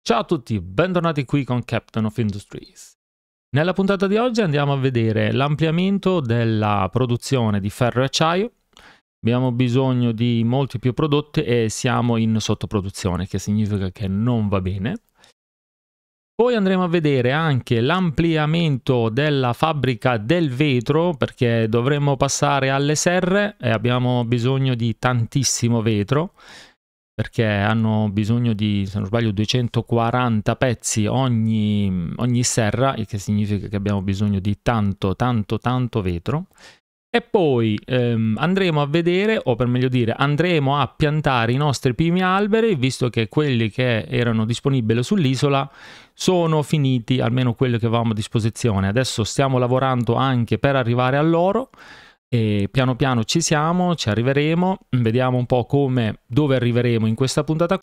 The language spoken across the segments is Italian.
Ciao a tutti, bentornati qui con Captain of Industries. Nella puntata di oggi andiamo a vedere l'ampliamento della produzione di ferro e acciaio. Abbiamo bisogno di molti più prodotti e siamo in sottoproduzione, che significa che non va bene. Poi andremo a vedere anche l'ampliamento della fabbrica del vetro, perché dovremmo passare alle serre e abbiamo bisogno di tantissimo vetro, perché hanno bisogno di, se non sbaglio, 240 pezzi ogni serra, il che significa che abbiamo bisogno di tanto vetro. E poi andremo a vedere, o per meglio dire, andremo a piantare i nostri primi alberi, visto che quelli che erano disponibili sull'isola sono finiti, almeno quelli che avevamo a disposizione. Adesso stiamo lavorando anche per arrivare a loro e piano piano ci siamo, ci arriveremo, vediamo un po' dove arriveremo in questa puntata.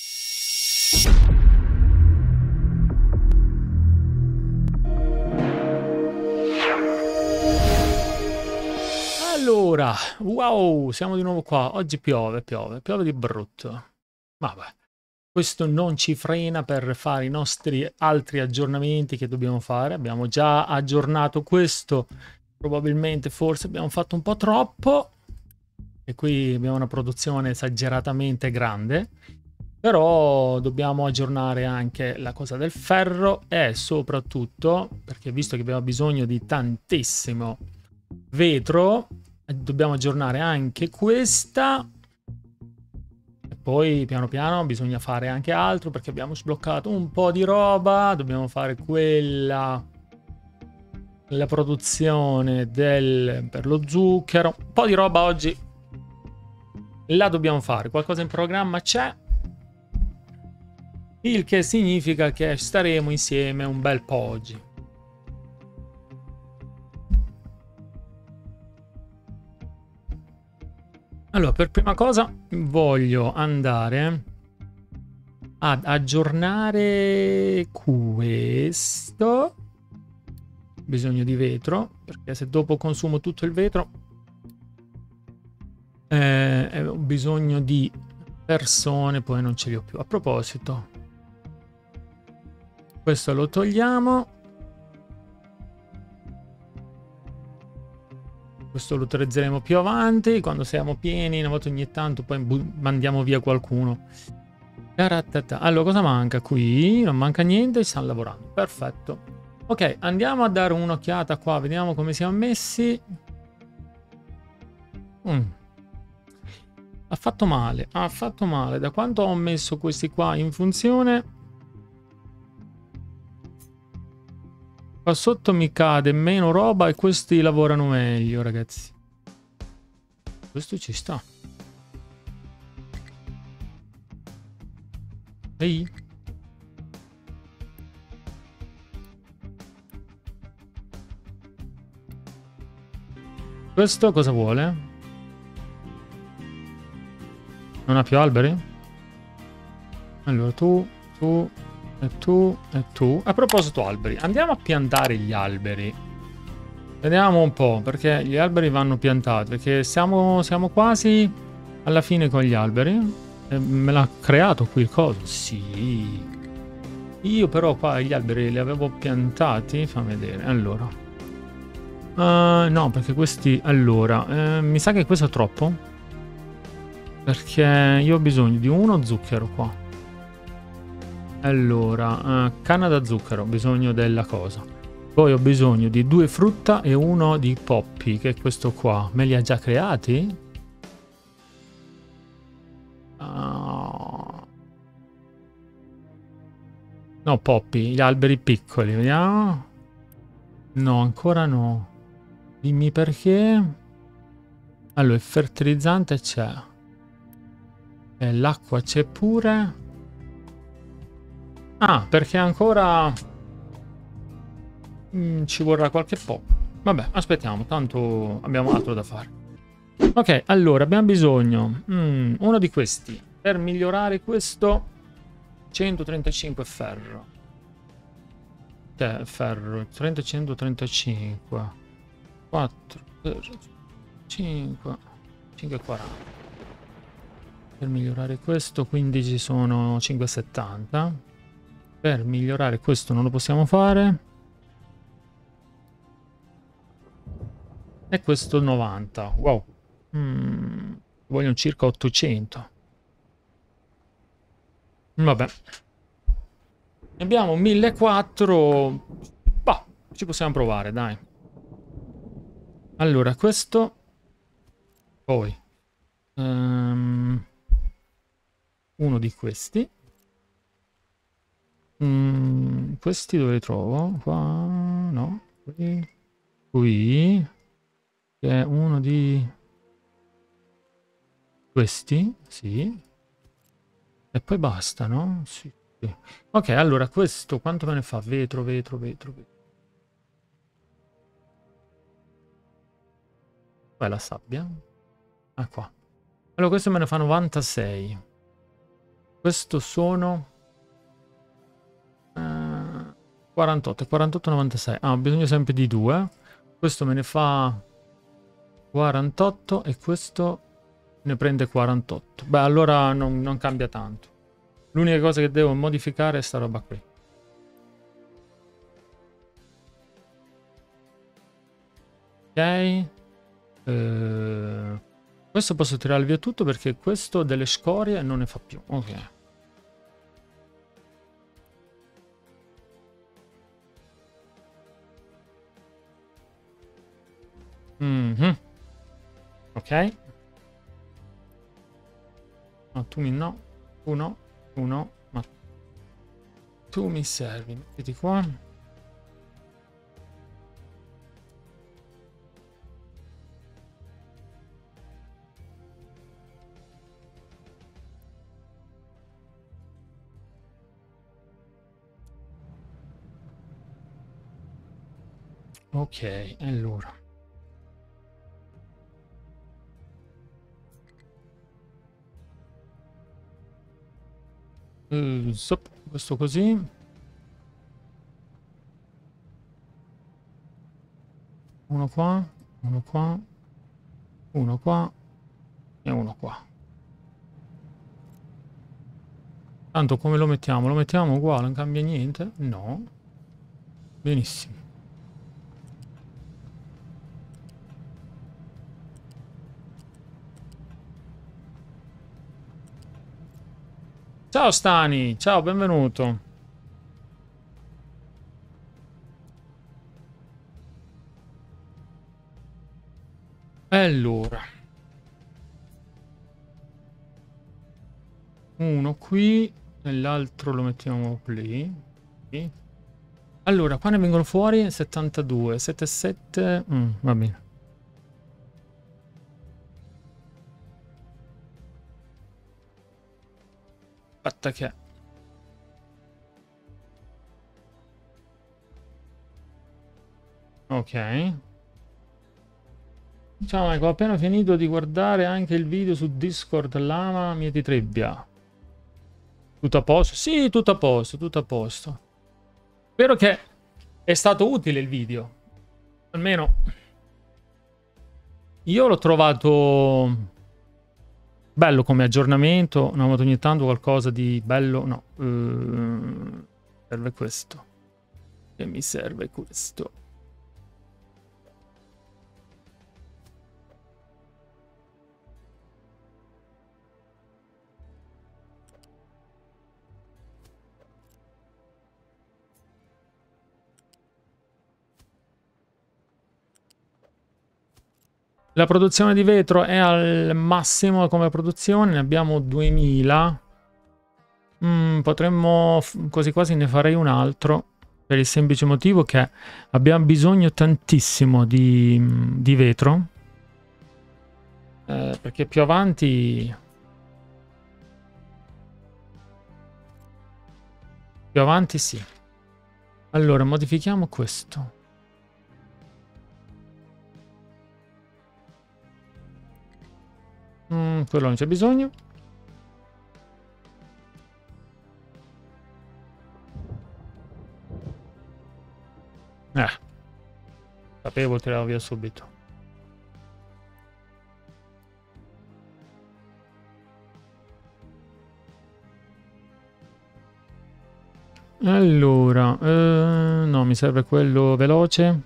Allora, wow, siamo di nuovo qua. Oggi piove di brutto. Vabbè, questo non ci frena per fare i nostri altri aggiornamenti che dobbiamo fare. Abbiamo già aggiornato questo, probabilmente forse abbiamo fatto un po' troppo. E qui abbiamo una produzione esageratamente grande. Però dobbiamo aggiornare anche la cosa del ferro e soprattutto, perché visto che abbiamo bisogno di tantissimo vetro, dobbiamo aggiornare anche questa e poi piano piano bisogna fare anche altro perché abbiamo sbloccato un po' di roba. Dobbiamo fare la produzione per lo zucchero, un po' di roba oggi la dobbiamo fare, qualcosa in programma c'è, il che significa che staremo insieme un bel po' oggi. Allora, per prima cosa voglio andare ad aggiornare questo. Bisogno di vetro, perché se dopo consumo tutto il vetro ho bisogno di persone, poi non ce li ho più. A proposito, questo lo togliamo. Questo lo utilizzeremo più avanti, quando siamo pieni, una volta ogni tanto, poi mandiamo via qualcuno. Allora, cosa manca qui? Non manca niente, ci stanno lavorando. Perfetto. Ok, andiamo a dare un'occhiata qua, vediamo come siamo messi. Ha fatto male, ha fatto male. Da quanto ho messo questi qua in funzione, qua sotto mi cade meno roba e questi lavorano meglio, ragazzi. Questo ci sta. Ehi. Questo cosa vuole? Non ha più alberi? Allora tu e tu e tu. A proposito alberi, andiamo a piantare gli alberi. Vediamo un po', perché gli alberi vanno piantati, perché siamo quasi alla fine con gli alberi. Me l'ha creato qui il coso? Sì. Io però qua gli alberi li avevo piantati, fammi vedere. Allora. No, perché questi... Allora, mi sa che questo è troppo. Perché io ho bisogno di uno zucchero qua. Allora, canna da zucchero, ho bisogno della cosa. Poi ho bisogno di 2 frutta e uno di poppy, che è questo qua. Me li ha già creati? No, poppy, gli alberi piccoli, vediamo. No, ancora no. Dimmi perché. Allora, il fertilizzante c'è. E l'acqua c'è pure. Ah, perché ancora ci vorrà qualche po'. Vabbè, aspettiamo, tanto abbiamo altro da fare. Ok, allora abbiamo bisogno uno di questi per migliorare questo. 135 ferro. Cioè, ferro, 30, 135. 4, 5, 5,40. Per migliorare questo, quindi ci sono 5,70. Per migliorare questo non lo possiamo fare. E questo 90. Wow. Vogliono circa 800. Vabbè. Ne abbiamo 1400. Bah, ci possiamo provare, dai. Allora, questo. Poi. Uno di questi. Questi dove li trovo? Qua. No. Qui. Che è uno di questi. Sì. E poi basta, no? Sì. Sì. Ok, allora questo quanto me ne fa? Vetro, vetro, vetro, vetro. Poi la sabbia. Ah, qua. Allora questo me ne fa 96. Questo sono 48 e 48, 96. Ah, ho bisogno sempre di 2. Questo me ne fa 48 e questo ne prende 48. Beh, allora non cambia tanto. L'unica cosa che devo modificare è sta roba qui. Ok. Questo posso tirare via tutto perché questo delle scorie non ne fa più. Ok. Ok. Ma tu no. Tu no. Tu no. Ma tu mi servi. Mettiti qua. Ok, allora. Questo così. Uno qua, uno qua, uno qua e uno qua. Tanto come lo mettiamo? Lo mettiamo uguale, non cambia niente? No. Benissimo. Ciao Stani, ciao, benvenuto. Allora. Uno qui e l'altro lo mettiamo lì. Qui. Allora, qua ne vengono fuori 72, 77. Va bene. Aspetta che... Ok. Ciao Michael, ho appena finito di guardare anche il video su Discord Lama Mieti Trebbia. Tutto a posto? Sì, tutto a posto, tutto a posto. Spero che è stato utile il video. Almeno io l'ho trovato bello come aggiornamento. Non ho avuto ogni tanto qualcosa di bello. No, serve questo. E mi serve questo. La produzione di vetro è al massimo come produzione, ne abbiamo 2000. Potremmo, quasi quasi ne farei un altro, per il semplice motivo che abbiamo bisogno tantissimo di vetro, perché più avanti sì. Allora, modifichiamo questo. Quello non c'è bisogno. Sapevo, tiravo via subito. Allora, no, mi serve quello veloce.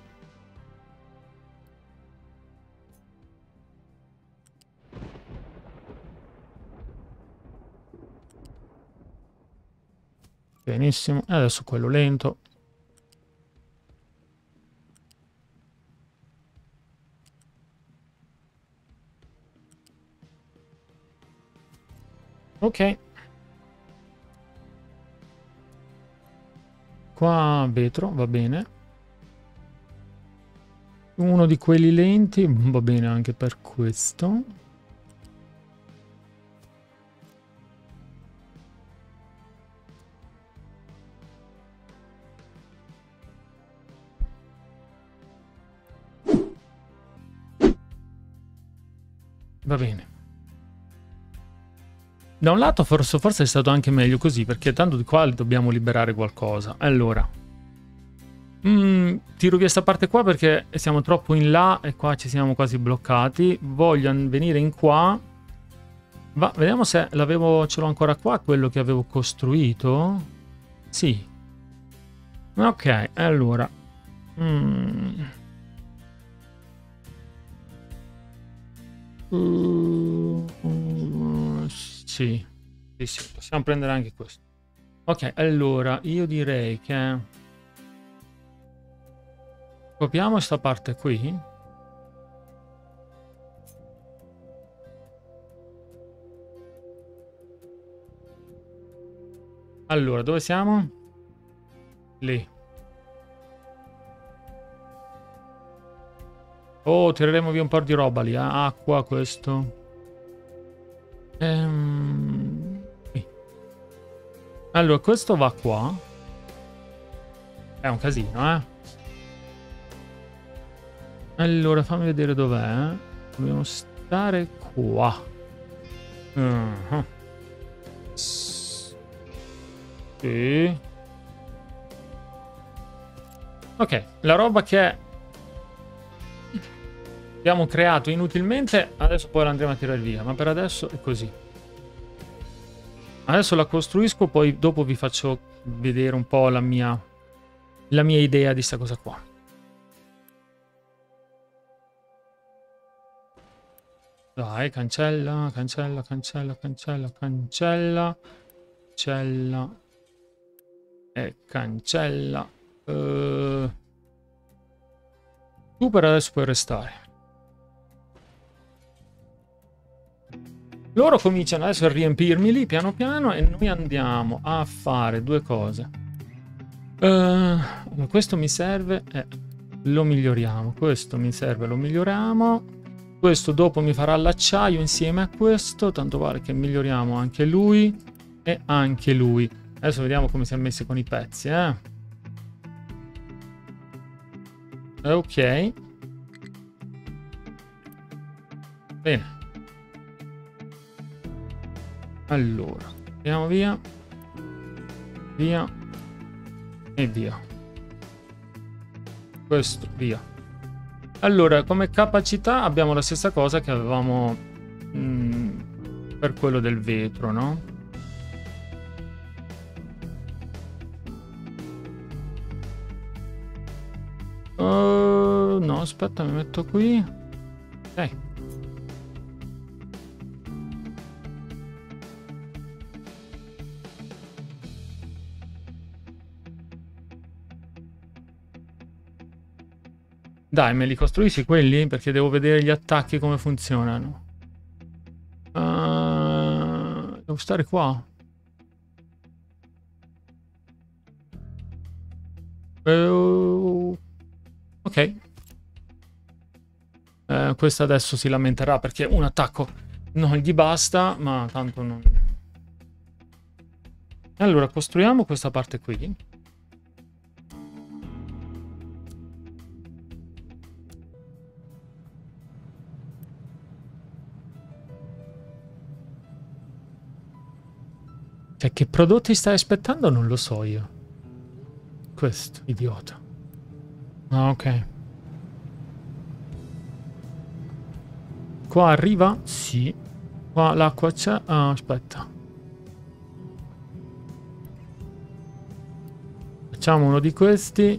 Benissimo, e adesso quello lento. Ok. Qua vetro, va bene. Uno di quelli lenti, va bene anche per questo. Va bene. Da un lato forse è stato anche meglio così, perché tanto di qua dobbiamo liberare qualcosa. Allora, tiro via sta parte qua perché siamo troppo in là e qua ci siamo quasi bloccati. Voglio venire in qua. Vediamo se ce l'ho ancora qua, quello che avevo costruito. Sì. Ok, allora. Sì. Sì, possiamo prendere anche questo. Ok, allora, io direi che copiamo sta parte qui. Allora, dove siamo? Lì. Oh, tireremo via un po' di roba lì. Acqua, questo. Allora, questo va qua. È un casino, eh. Allora, fammi vedere dov'è. Dobbiamo stare qua. Sì. Ok, la roba che abbiamo creato inutilmente, adesso poi la andremo a tirare via, ma per adesso è così. Adesso la costruisco, poi dopo vi faccio vedere un po' la mia idea di sta cosa qua. Dai, cancella, cancella, cancella, cancella, cancella, cancella e cancella. Tu per adesso puoi restare. Loro cominciano adesso a riempirmi lì piano piano e noi andiamo a fare due cose. Questo mi serve e lo miglioriamo. Questo mi serve, lo miglioriamo. Questo dopo mi farà l'acciaio insieme a questo. Tanto vale che miglioriamo anche lui e anche lui. Adesso vediamo come siamo messi con i pezzi, Ok. Bene. Allora, andiamo via. Via. E via. Questo, via. Allora, come capacità abbiamo la stessa cosa che avevamo per quello del vetro, no? No, aspetta, mi metto qui. Ok. Dai, me li costruisci quelli? Perché devo vedere gli attacchi come funzionano. Devo stare qua. Ok. Questo adesso si lamenterà perché un attacco non gli basta, ma tanto non... Allora, costruiamo questa parte qui. Cioè, che prodotti stai aspettando non lo so io. Questo, idiota. Ah, ok. Qua arriva? Sì. Qua l'acqua c'è? Ah, aspetta. Facciamo uno di questi.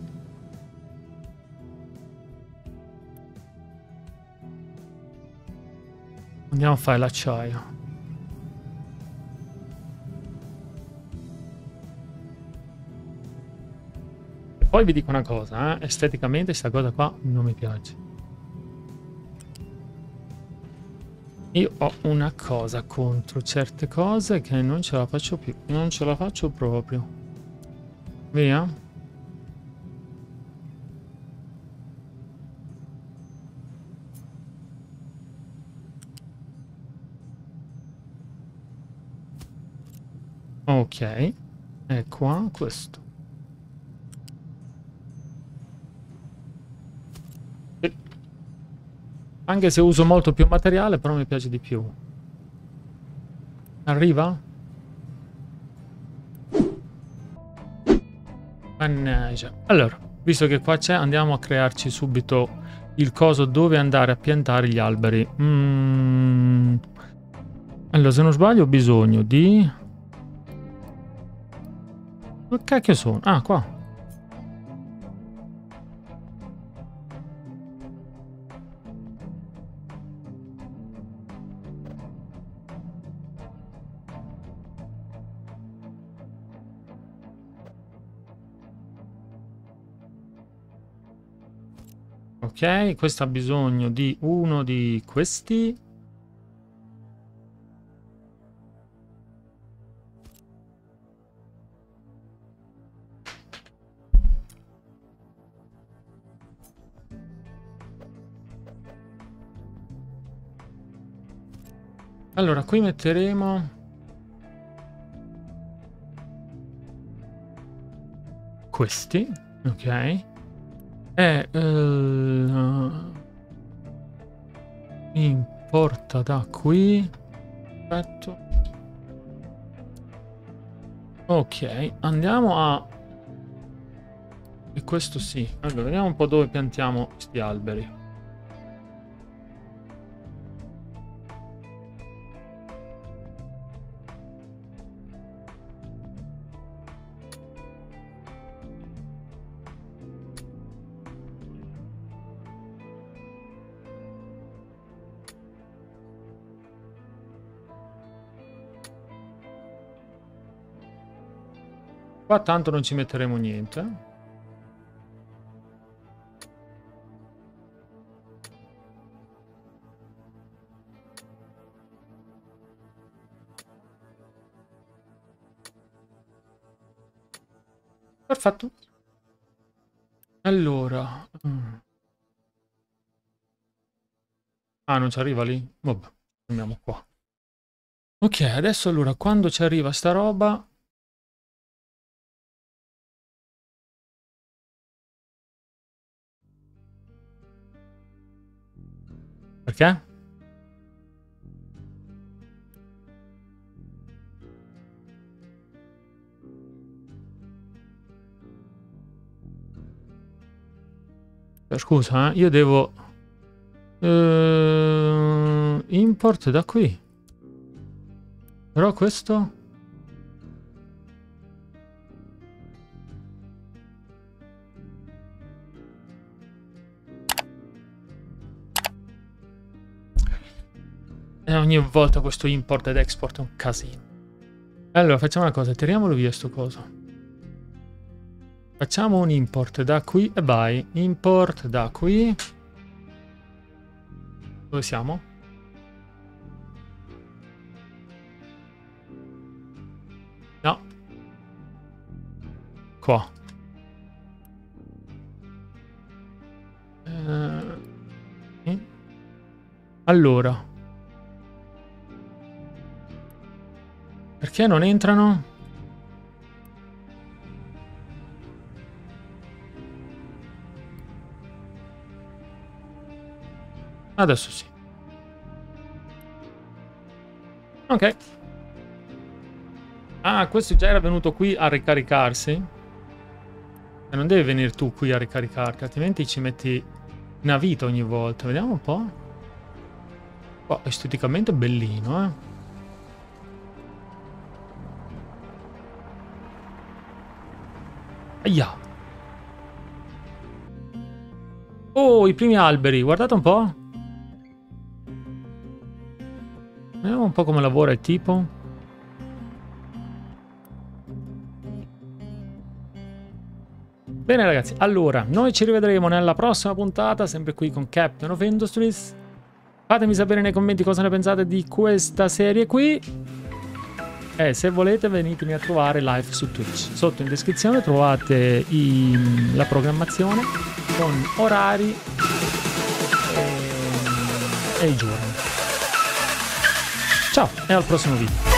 Andiamo a fare l'acciaio. E poi vi dico una cosa, esteticamente questa cosa qua non mi piace. Io ho una cosa contro certe cose che non ce la faccio più. Non ce la faccio proprio. Via. Ok. E qua questo. Anche se uso molto più materiale, però mi piace di più. Arriva? Mannaggia. Allora, visto che qua c'è, andiamo a crearci subito il coso dove andare a piantare gli alberi. Allora, se non sbaglio ho bisogno di... Che cacchio sono? Ah, qua. Ok, questo ha bisogno di uno di questi. Allora, qui metteremo questi, ok. E importa da qui. Perfetto. Ok, andiamo a... E questo sì. Allora, vediamo un po' dove piantiamo questi alberi. Qua tanto non ci metteremo niente. Perfetto. Allora... Ah, non ci arriva lì? Vabbè, andiamo qua. Ok, adesso allora, quando ci arriva sta roba... Perché? Scusa, io devo... import da qui. Però questo... E ogni volta questo import ed export è un casino. Allora, facciamo una cosa, tiriamolo via sto coso. Facciamo un import da qui e vai. Import da qui. Dove siamo? No. Qua. Allora. Perché non entrano? Adesso sì. Ok. Ah, questo già era venuto qui a ricaricarsi. E non devi venire tu qui a ricaricarti, altrimenti ci metti una vita ogni volta. Vediamo un po'. Oh, esteticamente bellino, eh. Aia. Oh, i primi alberi, guardate un po'. Vediamo un po' come lavora il tipo. Bene ragazzi, allora, noi ci rivedremo nella prossima puntata, sempre qui con Captain of Industries. Fatemi sapere nei commenti cosa ne pensate di questa serie qui. E se volete venitemi a trovare live su Twitch. Sotto in descrizione trovate la programmazione con orari e i giorni. Ciao e al prossimo video.